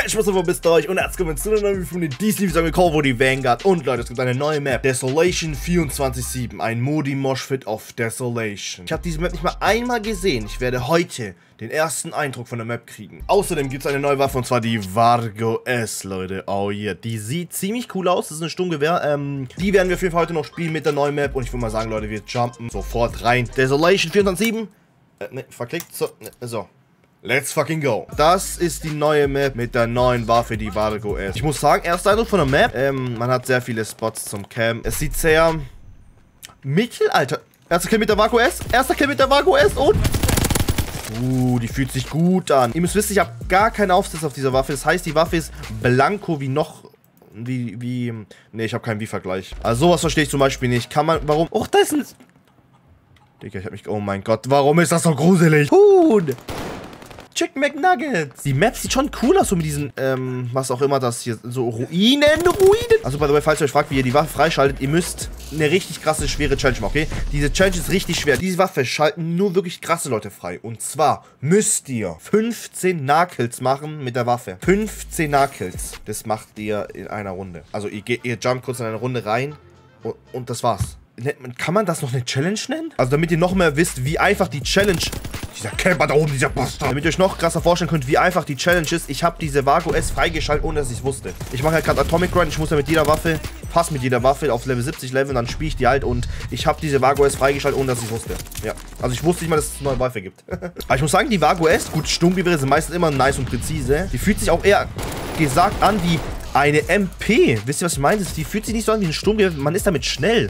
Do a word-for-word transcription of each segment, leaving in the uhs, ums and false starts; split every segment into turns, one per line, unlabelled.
Hey, Spaß auf, bist euch und herzlich willkommen zu einer neuen von den D C sagen wir Call of Duty Vanguard. Und Leute, es gibt eine neue Map, Desolation vierundzwanzig sieben, ein Modi Moshpit of Desolation. Ich habe diese Map nicht mal einmal gesehen. Ich werde heute den ersten Eindruck von der Map kriegen. Außerdem gibt es eine neue Waffe und zwar die Vargo S, Leute. Oh yeah, die sieht ziemlich cool aus. Das ist ein Sturmgewehr. Ähm, die werden wir auf jeden Fall heute noch spielen mit der neuen Map. Und ich würde mal sagen, Leute, wir jumpen sofort rein. Desolation vierundzwanzig sieben. Äh, ne, verklickt. So, ne, so. Let's fucking go. Das ist die neue Map mit der neuen Waffe, die Vargo S. Ich muss sagen, erster Eindruck von der Map. Ähm, man hat sehr viele Spots zum Camp. Es sieht sehr Mittelalter. Erster Kill mit der Vargo S. Erster Kill mit der Vargo S und... Uh, die fühlt sich gut an. Ihr müsst wissen, ich habe gar keinen Aufsatz auf dieser Waffe. Das heißt, die Waffe ist blanko wie noch... Wie, wie... Ne, ich habe keinen Wie-Vergleich. Also sowas verstehe ich zum Beispiel nicht. Kann man... Warum... Och, da ist ein... Digga, ich hab mich... Oh mein Gott, warum ist das so gruselig? Huhn! Chicken McNuggets. Die Map sieht schon cool aus, so mit diesen, ähm, was auch immer das hier, so Ruinen, Ruinen. Also, by the way, falls ihr euch fragt, wie ihr die Waffe freischaltet, ihr müsst eine richtig krasse, schwere Challenge machen, okay? Diese Challenge ist richtig schwer. Diese Waffe schalten nur wirklich krasse Leute frei. Und zwar müsst ihr fünfzehn Nahkills machen mit der Waffe. fünfzehn Nahkills. Das macht ihr in einer Runde. Also, ihr, geht, ihr jumpt kurz in eine Runde rein und, und das war's. Kann man das noch eine Challenge nennen? Also, damit ihr noch mehr wisst, wie einfach die Challenge... Dieser Camper da oben, dieser Bastard. Damit ihr euch noch krasser vorstellen könnt, wie einfach die Challenge ist. Ich habe diese Vargo S freigeschaltet, ohne dass ich es wusste. Ich mache halt gerade Atomic Run. Ich muss ja mit jeder Waffe, fast mit jeder Waffe auf Level siebzig Level. Und dann spiele ich die halt. Und ich habe diese Vargo S freigeschaltet, ohne dass ich es wusste. Ja. Also ich wusste nicht mal, dass es eine neue Waffe gibt. Aber ich muss sagen, die Vargo S, gut, Sturmgewehre sind meistens immer nice und präzise. Die fühlt sich auch eher gesagt an wie eine M P. Wisst ihr, was ich meine? Die fühlt sich nicht so an wie ein Sturmgewehr. Man ist damit schnell.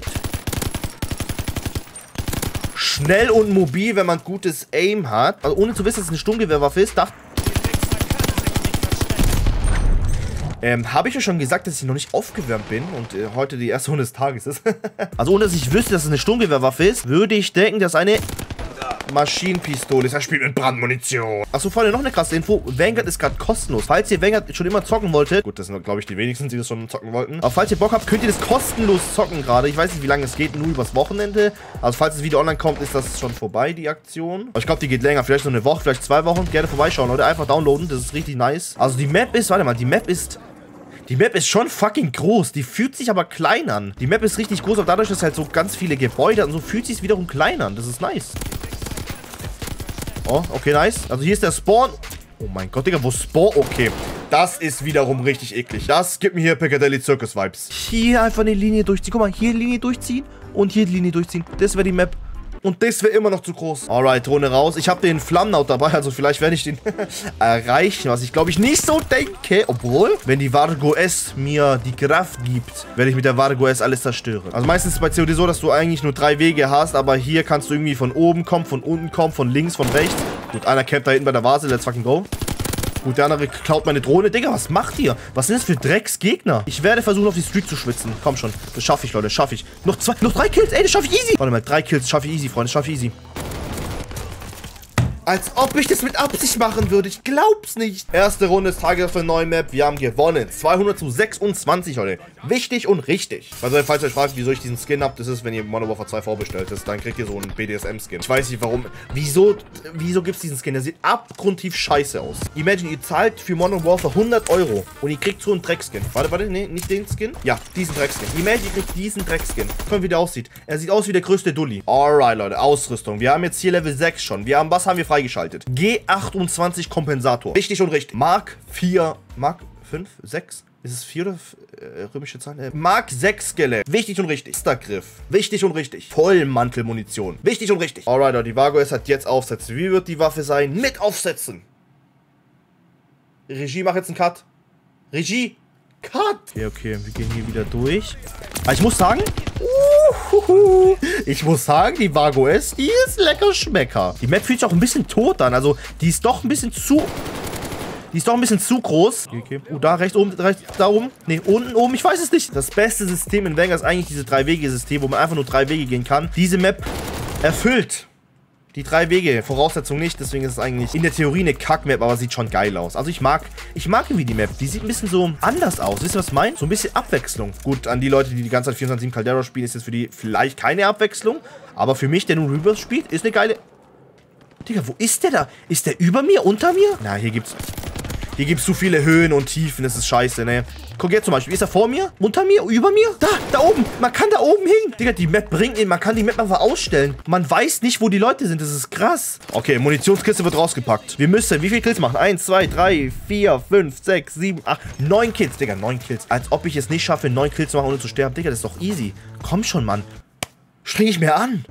Schnell und mobil, wenn man gutes Aim hat. Also ohne zu wissen, dass es eine Sturmgewehrwaffe ist, dachte... Ähm, habe ich ja schon gesagt, dass ich noch nicht aufgewärmt bin und äh, heute die erste Runde des Tages ist. Also ohne, dass ich wüsste, dass es eine Sturmgewehrwaffe ist, würde ich denken, dass eine... Maschinenpistole ist. Er spielt mit Brandmunition. Achso, Freunde, noch eine krasse Info. Vanguard ist gerade kostenlos. Falls ihr Vanguard schon immer zocken wolltet, gut, das sind, glaube ich, die wenigsten, die das schon zocken wollten. Aber falls ihr Bock habt, könnt ihr das kostenlos zocken gerade. Ich weiß nicht, wie lange es geht, nur übers Wochenende. Also, falls das Video online kommt, ist das schon vorbei, die Aktion. Aber ich glaube, die geht länger. Vielleicht so eine Woche, vielleicht zwei Wochen. Gerne vorbeischauen, Leute. Einfach downloaden. Das ist richtig nice. Also, die Map ist, warte mal, die Map ist... Die Map ist schon fucking groß. Die fühlt sich aber klein an. Die Map ist richtig groß, aber dadurch, dass halt so ganz viele Gebäude hat und so, fühlt sich wiederum klein an. Das ist nice. Oh, okay, nice. Also hier ist der Spawn. Oh mein Gott, Digga, wo Spawn? Okay. Das ist wiederum richtig eklig. Das gibt mir hier Piccadilly Circus Vibes. Hier einfach eine Linie durchziehen. Guck mal, hier die Linie durchziehen und hier die Linie durchziehen. Das wäre die Map. Und das wäre immer noch zu groß. Alright, Drohne raus. Ich habe den Flammenaut dabei, also vielleicht werde ich den erreichen, was ich glaube ich nicht so denke. Obwohl, wenn die Vargo S mir die Kraft gibt, werde ich mit der Vargo S alles zerstören. Also meistens ist es bei C O D so, dass du eigentlich nur drei Wege hast, aber hier kannst du irgendwie von oben kommen, von unten kommen, von links, von rechts. Gut, einer campt da hinten bei der Vase, let's fucking go. Gut, der andere klaut meine Drohne. Digga, was macht ihr? Was sind das für Drecksgegner? Ich werde versuchen, auf die Street zu schwitzen. Komm schon. Das schaffe ich, Leute. Das schaffe ich. Noch zwei, noch drei Kills. Ey, das schaffe ich easy. Warte mal, drei Kills schaffe ich easy, Freunde. Das schaffe ich easy. Als ob ich das mit Absicht machen würde. Ich glaub's nicht. Erste Runde des Tages für eine neue Map. Wir haben gewonnen. zweihundert zu sechsundzwanzig, Leute. Wichtig und richtig. Also, falls ihr euch fragt, wieso ich diesen Skin habe, das ist, wenn ihr Modern Warfare zwei vorbestellt ist, dann kriegt ihr so einen B D S M-Skin. Ich weiß nicht, warum. Wieso, wieso gibt's diesen Skin? Der sieht abgrundtief scheiße aus. Imagine, ihr zahlt für Modern Warfare hundert Euro und ihr kriegt so einen Dreckskin. Warte, warte, nee, nicht den Skin. Ja, diesen Dreckskin. Imagine, ihr kriegt diesen Dreckskin. Guck mal, wie der aussieht. Er sieht aus wie der größte Dulli. Alright, Leute. Ausrüstung. Wir haben jetzt hier Level sechs schon. Wir haben, was haben wir freigeschaltet? G achtundzwanzig Kompensator. Richtig und richtig. Mark vier, Mark fünf, sechs. Ist es vier oder äh, römische Zahlen? Äh, Mark sechs Skelett. Wichtig und richtig. Stargriff. Wichtig und richtig. Vollmantelmunition. Wichtig und richtig. Alright, die Vargo S hat jetzt Aufsätze. Wie wird die Waffe sein? Mit Aufsätzen. Regie, mach jetzt einen Cut. Regie. Cut. Okay, okay. Wir gehen hier wieder durch. Aber ich muss sagen... Uhuhu. Ich muss sagen, die Vargo S, die ist lecker Schmecker. Die Map fühlt sich auch ein bisschen tot an. Also, die ist doch ein bisschen zu... Die ist doch ein bisschen zu groß. Okay, okay. Oh, da rechts oben, rechts, da oben. Ne, unten oben, ich weiß es nicht. Das beste System in Vanguard ist eigentlich dieses Drei-Wege-System, wo man einfach nur drei Wege gehen kann. Diese Map erfüllt die drei Wege. Voraussetzung nicht, deswegen ist es eigentlich in der Theorie eine Kack-Map, aber sieht schon geil aus. Also ich mag, ich mag irgendwie die Map. Die sieht ein bisschen so anders aus. Wisst ihr, was ich meine? So ein bisschen Abwechslung. Gut, an die Leute, die die ganze Zeit vierundzwanzig sieben Caldera spielen, ist jetzt für die vielleicht keine Abwechslung. Aber für mich, der nur Rebirth spielt, ist eine geile... Digga, wo ist der da? Ist der über mir? Unter mir? Na, hier gibt's... Hier gibt es zu viele Höhen und Tiefen. Das ist scheiße, ne? Guck jetzt zum Beispiel. Ist er vor mir? Unter mir? Über mir? Da, da oben. Man kann da oben hin. Digga, die Map bringt ihn. Man kann die Map einfach ausstellen. Man weiß nicht, wo die Leute sind. Das ist krass. Okay, Munitionskiste wird rausgepackt. Wir müssen wie viele Kills machen? eins, zwei, drei, vier, fünf, sechs, sieben, acht, neun Kills. Digga, neun Kills. Als ob ich es nicht schaffe, neun Kills zu machen, ohne zu sterben. Digga, das ist doch easy. Komm schon, Mann. Streng ich mir an.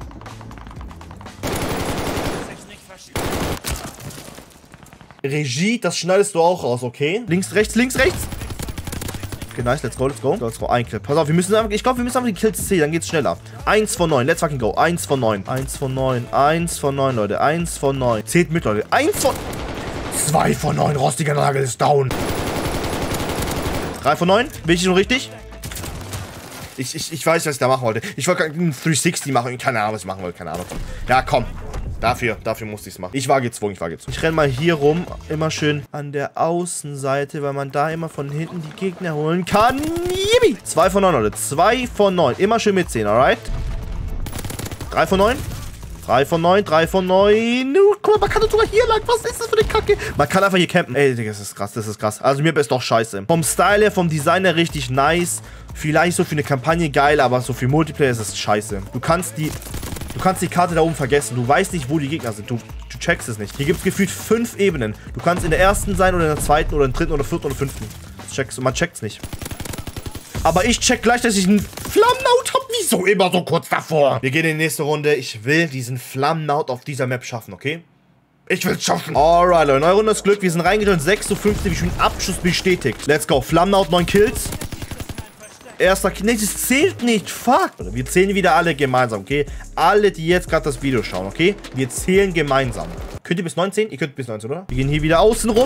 Regie, das schneidest du auch raus, okay? Links, rechts, links, rechts. Okay, nice, let's go, let's go. Let's go, ein Kill. Pass auf, wir müssen einfach, ich glaube, wir müssen einfach die Kills zählen, dann geht's schneller. Eins von neun, let's fucking go. Eins von neun. Eins von neun. Eins von neun, Leute. Eins von neun. Zählt mit, Leute. Eins von... Zwei von neun, rostiger Nagel ist down. Drei von neun. Bin ich schon richtig? Ich, ich, ich weiß, was ich da machen wollte. Ich wollte einen dreihundertsechzig machen. Keine Ahnung, was ich machen wollte. Keine Ahnung. Ja, komm. Dafür, dafür musste ich es machen. Ich war gezwungen, ich war gezwungen. Ich renne mal hier rum. Immer schön an der Außenseite, weil man da immer von hinten die Gegner holen kann. Yippie. Zwei von neun, Leute. Zwei von neun. Immer schön mitziehen, alright? Drei von neun. Drei von neun, drei von neun. Guck mal, man kann doch sogar hier lang. Was ist das für eine Kacke? Man kann einfach hier campen. Ey, Digga, das ist krass, das ist krass. Also mir ist doch scheiße. Vom Style her, vom Design her richtig nice. Vielleicht so für eine Kampagne geil, aber so für Multiplayer ist es scheiße. Du kannst die... Du kannst die Karte da oben vergessen. Du weißt nicht, wo die Gegner sind. Du, du checkst es nicht. Hier gibt es gefühlt fünf Ebenen. Du kannst in der ersten sein oder in der zweiten oder in der dritten oder vierten oder fünften. Das checkst du. Man checkt's nicht. Aber ich check gleich, dass ich einen Flammennaut habe. Wieso immer so kurz davor? Wir gehen in die nächste Runde. Ich will diesen Flammennaut auf dieser Map schaffen, okay? Ich will's schaffen. Alright, Leute. Neue Runde ist Glück. Wir sind reingegangen. sechs zu fünfzehn. Wie schon Abschuss bestätigt. Let's go. Flammennaut, neun Kills. Erster Kill. Nee, das zählt nicht. Fuck. Wir zählen wieder alle gemeinsam, okay? Alle, die jetzt gerade das Video schauen, okay? Wir zählen gemeinsam. Könnt ihr bis neun zählen? Ihr könnt bis neun, oder? Wir gehen hier wieder außen rum.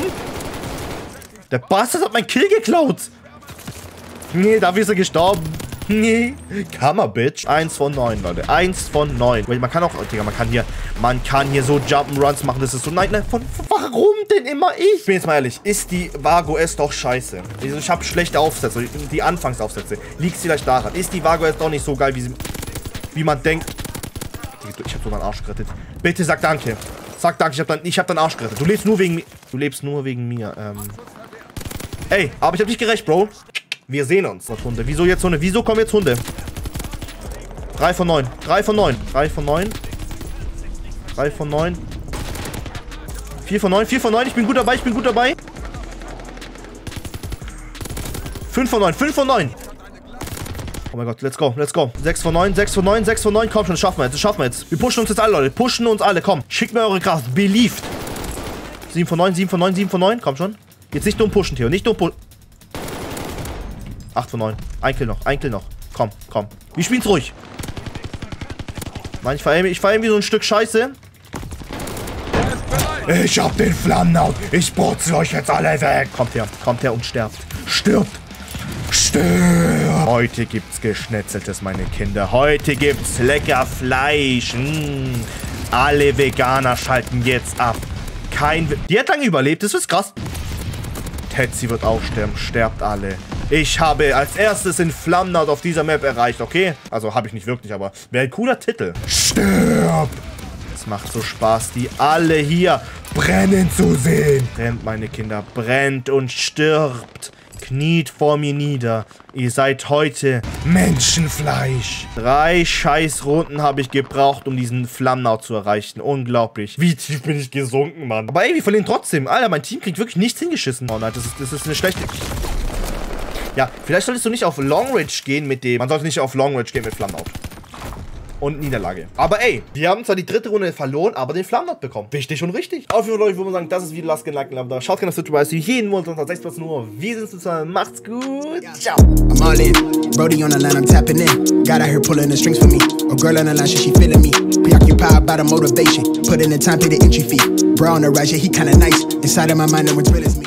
Der Bastard hat meinen Kill geklaut. Nee, dafür ist er gestorben. Nee. Kammer, Bitch. Eins von neun, Leute. Eins von neun. Man kann auch, Digga, man kann hier, man kann hier so Jump'n'Runs machen. Das ist so, nein, nein, von, warum denn immer ich? Ich bin jetzt mal ehrlich, ist die Vago S doch scheiße? Also ich habe schlechte Aufsätze, die Anfangsaufsätze. Liegt es vielleicht daran? Ist die Vago S doch nicht so geil, wie, sie, wie man denkt? Ich habe so meinen Arsch gerettet. Bitte sag danke. Sag danke, ich habe deinen hab deinen Arsch gerettet. Du lebst nur wegen mir. Du lebst nur wegen mir. Ähm. Ey, aber ich habe dich gerecht, Bro. Wir sehen uns, das Hunde. Wieso jetzt Hunde? Wieso kommen jetzt Hunde? Drei von neun. Drei von neun. Drei von neun. Drei von neun. Vier von neun. Vier von neun. Ich bin gut dabei. Ich bin gut dabei. Fünf von neun. Fünf von neun. Oh mein Gott. Let's go. Let's go. Sechs von neun. Sechs von neun. Sechs von neun. Komm schon. Das schaffen wir jetzt. Das schaffen wir jetzt. Wir pushen uns jetzt alle, Leute. Pushen uns alle. Komm. Schickt mir eure Kraft. Believed. Sieben von neun. Sieben von neun. Sieben von neun. Komm schon. Jetzt nicht nur pushen, Theo. Nicht nur pushen. acht von neun. Ein Kill noch. Ein Kill noch. Komm, komm. Wir spielen's ruhig. Mann, ich fahre ich fahr irgendwie so ein Stück Scheiße. Ich hab den Flammennaut. Ich putze euch jetzt alle weg. Kommt her. Kommt her und sterbt. Stirbt. Stirbt. Heute gibt's Geschnetzeltes, meine Kinder. Heute gibt's lecker Fleisch. Mmh. Alle Veganer schalten jetzt ab. Kein... Die hat lange überlebt. Das ist krass. Tetsi wird auch sterben. Sterbt alle. Ich habe als erstes den Flammennaut auf dieser Map erreicht, okay? Also habe ich nicht wirklich, aber wäre ein cooler Titel. Stirb! Es macht so Spaß, die alle hier brennen zu sehen. Brennt, meine Kinder, brennt und stirbt. Kniet vor mir nieder. Ihr seid heute Menschenfleisch. Drei Scheißrunden habe ich gebraucht, um diesen Flammennaut zu erreichen. Unglaublich. Wie tief bin ich gesunken, Mann. Aber ey, wir verlieren trotzdem. Alter, mein Team kriegt wirklich nichts hingeschissen. Oh nein, das ist, das ist eine schlechte... Ja, vielleicht solltest du nicht auf Long Range gehen mit dem... Man sollte nicht auf Long Range gehen mit Flammennaut. Und Niederlage. Aber ey, wir haben zwar die dritte Runde verloren, aber den Flammennaut bekommen. Wichtig und richtig. Auf jeden Fall, Leute, ich würde mal sagen, das ist Video. Lasst gerne ein Like da. Schaut gerne auf Twitch vorbei. Jeden Monat unter sechs Uhr. Wir sehen uns zusammen. Macht's gut. Ciao. I'm all in. Brody on the line, I'm tapping in. Got out here pulling the strings for me. A girl on the line, she, she feeling me. Preoccupied by the motivation. Put in the time, pay the entry fee. Bro on the right, yeah, he kinda nice. Inside of my mind, no one's real as me.